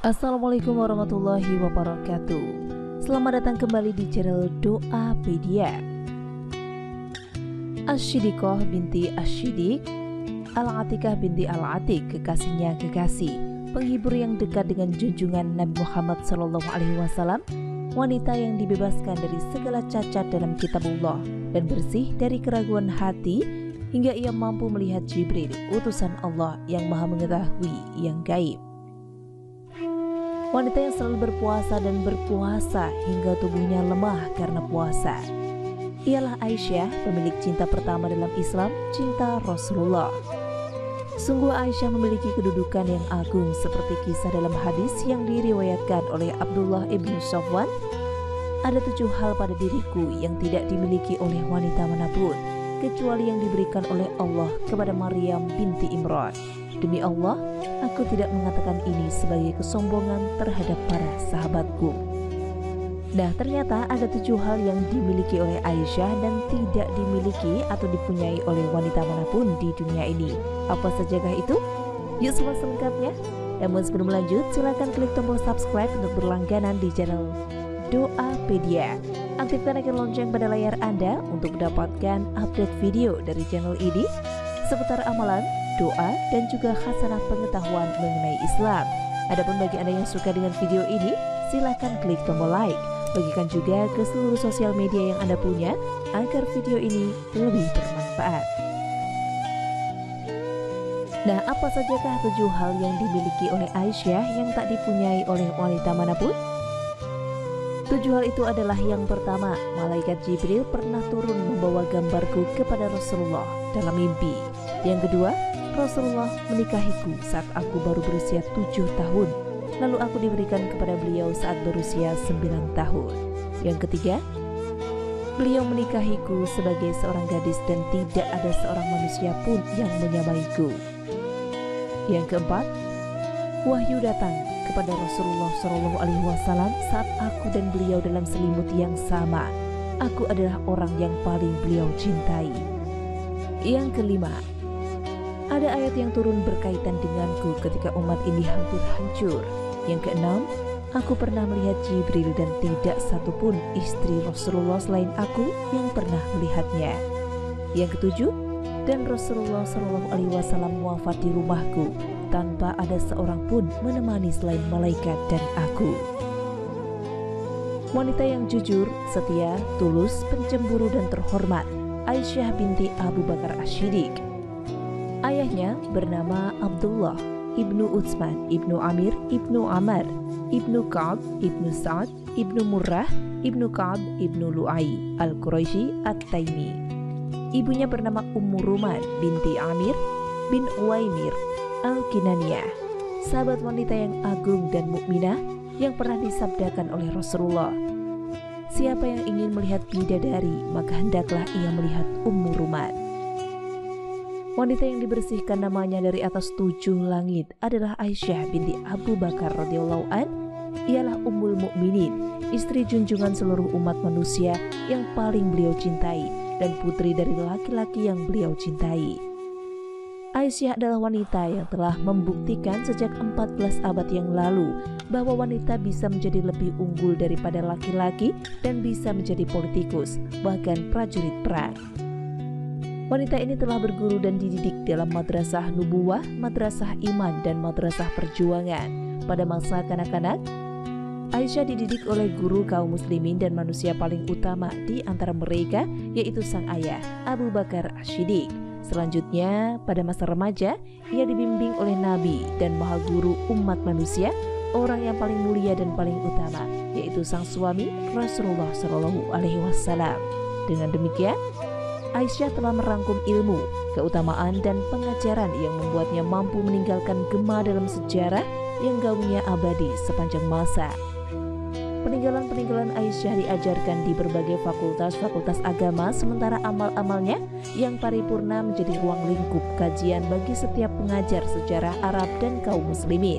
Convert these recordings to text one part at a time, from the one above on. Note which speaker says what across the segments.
Speaker 1: Assalamualaikum warahmatullahi wabarakatuh. Selamat datang kembali di channel Doapedia. Asy-Syidiqah binti Asy-Syidiq, Al-Atikah binti Al-Atik, kekasihnya kekasih, penghibur yang dekat dengan junjungan Nabi Muhammad SAW, wanita yang dibebaskan dari segala cacat dalam kitabullah dan bersih dari keraguan hati hingga ia mampu melihat Jibril, utusan Allah yang maha mengetahui yang gaib. Wanita yang selalu berpuasa dan berpuasa hingga tubuhnya lemah karena puasa. Ialah Aisyah, pemilik cinta pertama dalam Islam, cinta Rasulullah. Sungguh Aisyah memiliki kedudukan yang agung seperti kisah dalam hadis yang diriwayatkan oleh Abdullah ibn Safwan. Ada 7 hal pada diriku yang tidak dimiliki oleh wanita manapun, kecuali yang diberikan oleh Allah kepada Maryam binti Imran. Demi Allah, aku tidak mengatakan ini sebagai kesombongan terhadap para sahabatku. Nah, ternyata ada 7 hal yang dimiliki oleh Aisyah dan tidak dimiliki atau dipunyai oleh wanita manapun di dunia ini. Apa sajakah itu? Yuk simak selengkapnya. Namun sebelum lanjut, silakan klik tombol subscribe untuk berlangganan di channel Doapedia. Aktifkan icon lonceng pada layar Anda untuk mendapatkan update video dari channel ini seputar amalan, doa, dan juga khasanah pengetahuan mengenai Islam. Adapun bagi Anda yang suka dengan video ini, silahkan klik tombol like. Bagikan juga ke seluruh sosial media yang Anda punya agar video ini lebih bermanfaat. Nah, apa sajakah 7 hal yang dimiliki oleh Aisyah yang tak dipunyai oleh wanita manapun? 7 hal itu adalah: yang pertama, malaikat Jibril pernah turun membawa gambarku kepada Rasulullah dalam mimpi. Yang kedua, Rasulullah menikahiku saat aku baru berusia 7 tahun, lalu aku diberikan kepada beliau saat berusia 9 tahun. Yang ketiga, beliau menikahiku sebagai seorang gadis dan tidak ada seorang manusia pun yang menyamaiku. Yang keempat, wahyu datang kepada Rasulullah SAW saat aku dan beliau dalam selimut yang sama. Aku adalah orang yang paling beliau cintai. Yang kelima, ada ayat yang turun berkaitan denganku ketika umat ini hampir hancur. Yang keenam, aku pernah melihat Jibril dan tidak satupun istri Rasulullah selain aku yang pernah melihatnya. Yang ketujuh, dan Rasulullah SAW wafat di rumahku tanpa ada seorang pun menemani selain malaikat dan aku. Wanita yang jujur, setia, tulus, pencemburu dan terhormat, Aisyah binti Abu Bakar Asy-Syidiq. Ayahnya bernama Abdullah ibnu Utsman ibnu Amir ibnu Amr ibnu Ka'ab ibnu Sa'ad ibnu Murrah ibnu Ka'ab ibnu Lu'ay al-Quraisy at-Taimi. Ibunya bernama Ummu Ruman binti Amir bin Uwaimir al-Kinaniyah, sahabat wanita yang agung dan mukminah yang pernah disabdakan oleh Rasulullah, siapa yang ingin melihat bidadari, maka hendaklah ia melihat Ummu Ruman. Wanita yang dibersihkan namanya dari atas 7 langit adalah Aisyah binti Abu Bakar radhiyallahu an. Ialah Ummul Mukminin, istri junjungan seluruh umat manusia yang paling beliau cintai dan putri dari laki-laki yang beliau cintai. Aisyah adalah wanita yang telah membuktikan sejak 14 abad yang lalu bahwa wanita bisa menjadi lebih unggul daripada laki-laki dan bisa menjadi politikus, bahkan prajurit perang. Wanita ini telah berguru dan dididik dalam madrasah nubuwah, madrasah iman, dan madrasah perjuangan. Pada masa kanak-kanak, Aisyah dididik oleh guru kaum muslimin dan manusia paling utama di antara mereka, yaitu sang ayah, Abu Bakar Asy-Syidiq. Selanjutnya, pada masa remaja, ia dibimbing oleh Nabi dan Maha Guru umat manusia, orang yang paling mulia dan paling utama, yaitu sang suami Rasulullah SAW. Dengan demikian, Aisyah telah merangkum ilmu, keutamaan, dan pengajaran yang membuatnya mampu meninggalkan gema dalam sejarah yang gaungnya abadi sepanjang masa. Peninggalan-peninggalan Aisyah diajarkan di berbagai fakultas-fakultas agama, sementara amal-amalnya yang paripurna menjadi ruang lingkup kajian bagi setiap pengajar sejarah Arab dan kaum muslimin.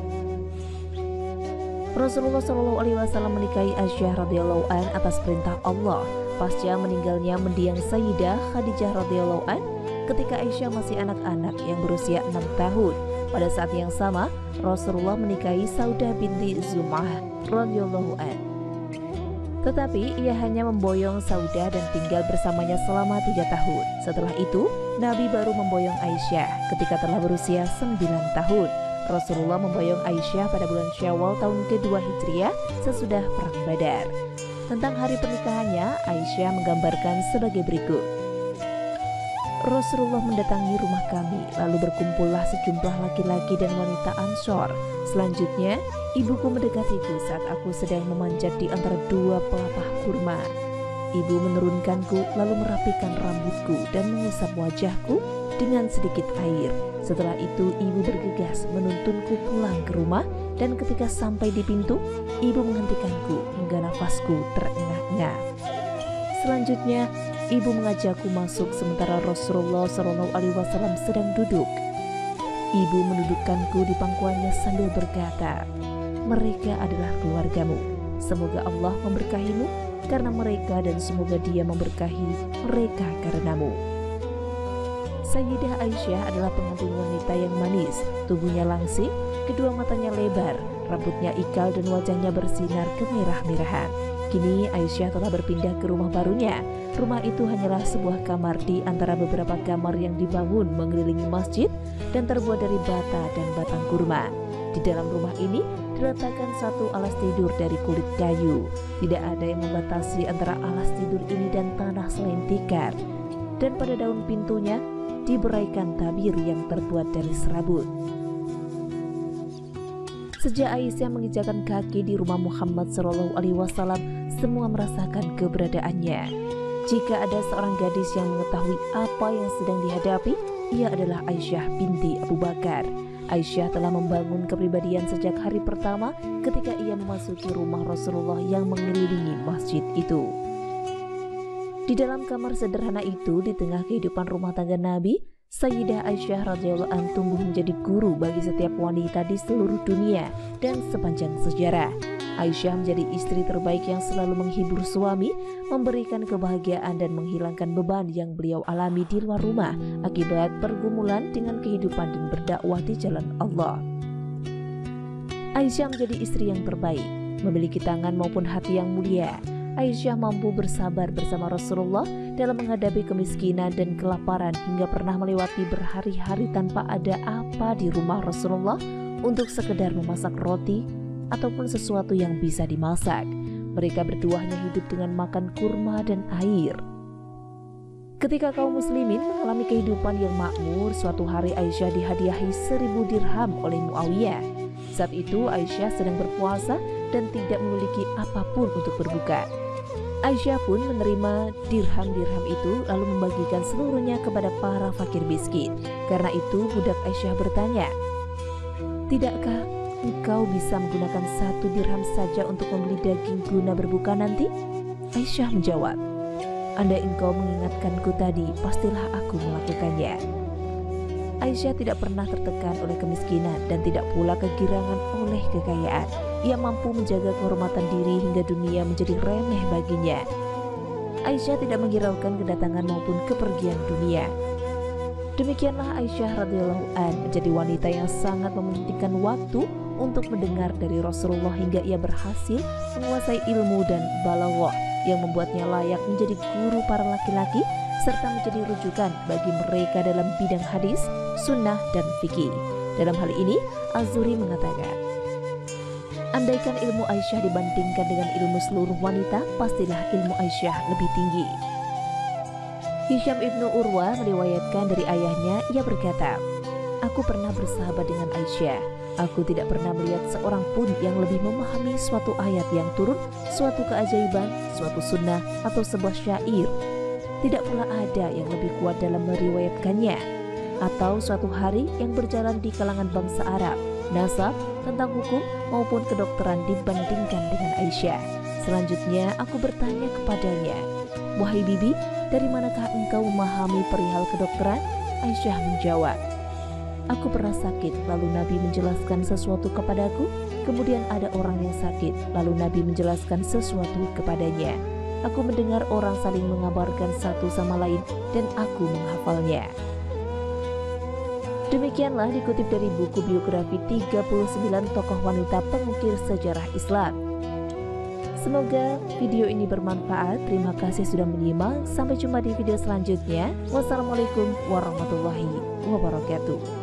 Speaker 1: Rasulullah SAW menikahi Aisyah radhiyallahu an atas perintah Allah pasca meninggalnya mendiang Sayyidah Khadijah radhiyallahu an ketika Aisyah masih anak-anak yang berusia 6 tahun Pada saat yang sama, Rasulullah menikahi Saudah binti Zum'ah radhiyallahu anha. Tetapi ia hanya memboyong Saudah dan tinggal bersamanya selama 3 tahun. Setelah itu, Nabi baru memboyong Aisyah ketika telah berusia 9 tahun. Rasulullah memboyong Aisyah pada bulan Syawal tahun kedua Hijriah sesudah Perang Badar. Tentang hari pernikahannya, Aisyah menggambarkan sebagai berikut. Rasulullah mendatangi rumah kami, lalu berkumpullah sejumlah laki-laki dan wanita Ansor. Selanjutnya, ibuku mendekatiku saat aku sedang memanjat di antara 2 pelepah kurma. Ibu menurunkanku lalu merapikan rambutku dan mengusap wajahku dengan sedikit air. Setelah itu, ibu bergegas menuntunku pulang ke rumah, dan ketika sampai di pintu, ibu menghentikanku hingga nafasku terengah-engah. Selanjutnya, ibu mengajakku masuk sementara Rasulullah SAW sedang duduk. Ibu mendudukkanku di pangkuannya sambil berkata, "Mereka adalah keluargamu. Semoga Allah memberkahimu karena mereka, dan semoga Dia memberkahi mereka karenamu." Sayyidah Aisyah adalah pengantin wanita yang manis, tubuhnya langsing, kedua matanya lebar, rambutnya ikal dan wajahnya bersinar kemerah-merahan. Kini Aisyah telah berpindah ke rumah barunya. Rumah itu hanyalah sebuah kamar di antara beberapa kamar yang dibangun mengelilingi masjid dan terbuat dari bata dan batang kurma. Di dalam rumah ini diletakkan satu alas tidur dari kulit kayu. Tidak ada yang membatasi antara alas tidur ini dan tanah selain tikar. Dan pada daun pintunya diberaikan tabir yang terbuat dari serabut. Sejak Aisyah menginjakan kaki di rumah Muhammad SAW, semua merasakan keberadaannya. Jika ada seorang gadis yang mengetahui apa yang sedang dihadapi, ia adalah Aisyah binti Abu Bakar. Aisyah telah membangun kepribadian sejak hari pertama ketika ia memasuki rumah Rasulullah yang mengelilingi masjid itu. Di dalam kamar sederhana itu, di tengah kehidupan rumah tangga Nabi, Sayyidah Aisyah radhiyallahu anha tumbuh menjadi guru bagi setiap wanita di seluruh dunia dan sepanjang sejarah. Aisyah menjadi istri terbaik yang selalu menghibur suami, memberikan kebahagiaan dan menghilangkan beban yang beliau alami di luar rumah akibat pergumulan dengan kehidupan dan berdakwah di jalan Allah. Aisyah menjadi istri yang terbaik, memiliki tangan maupun hati yang mulia. Aisyah mampu bersabar bersama Rasulullah dalam menghadapi kemiskinan dan kelaparan hingga pernah melewati berhari-hari tanpa ada apa di rumah Rasulullah untuk sekedar memasak roti ataupun sesuatu yang bisa dimasak. Mereka berdua hanya hidup dengan makan kurma dan air. Ketika kaum muslimin mengalami kehidupan yang makmur, suatu hari Aisyah dihadiahi 1000 dirham oleh Muawiyah. Saat itu Aisyah sedang berpuasa dan tidak memiliki apapun untuk berbuka. Aisyah pun menerima dirham-dirham itu lalu membagikan seluruhnya kepada para fakir miskin. Karena itu budak Aisyah bertanya, "Tidakkah engkau bisa menggunakan 1 dirham saja untuk membeli daging guna berbuka nanti?" Aisyah menjawab, "Andai engkau mengingatkanku tadi, pastilah aku melakukannya." Aisyah tidak pernah tertekan oleh kemiskinan dan tidak pula kegirangan oleh kekayaan. Ia mampu menjaga kehormatan diri hingga dunia menjadi remeh baginya. Aisyah tidak menghiraukan kedatangan maupun kepergian dunia. Demikianlah Aisyah radhiyallahu anha menjadi wanita yang sangat mementingkan waktu untuk mendengar dari Rasulullah hingga ia berhasil menguasai ilmu dan balaghah yang membuatnya layak menjadi guru para laki-laki serta menjadi rujukan bagi mereka dalam bidang hadis, sunnah, dan fikih. Dalam hal ini, Az-Zuhri mengatakan, andaikan ilmu Aisyah dibandingkan dengan ilmu seluruh wanita, pastilah ilmu Aisyah lebih tinggi. Hisham ibnu Urwah meriwayatkan dari ayahnya, ia berkata, "Aku pernah bersahabat dengan Aisyah. Aku tidak pernah melihat seorang pun yang lebih memahami suatu ayat yang turun, suatu keajaiban, suatu sunnah, atau sebuah syair. Tidak pula ada yang lebih kuat dalam meriwayatkannya, atau suatu hari yang berjalan di kalangan bangsa Arab, nasab, tentang hukum maupun kedokteran dibandingkan dengan Aisyah." Selanjutnya aku bertanya kepadanya, "Wahai bibi, dari manakah engkau memahami perihal kedokteran?" Aisyah menjawab, "Aku pernah sakit, lalu Nabi menjelaskan sesuatu kepadaku. Kemudian ada orang yang sakit, lalu Nabi menjelaskan sesuatu kepadanya. Aku mendengar orang saling mengabarkan satu sama lain dan aku menghafalnya." Demikianlah dikutip dari buku biografi 39 tokoh wanita pengukir sejarah Islam. Semoga video ini bermanfaat. Terima kasih sudah menyimak. Sampai jumpa di video selanjutnya. Wassalamualaikum warahmatullahi wabarakatuh.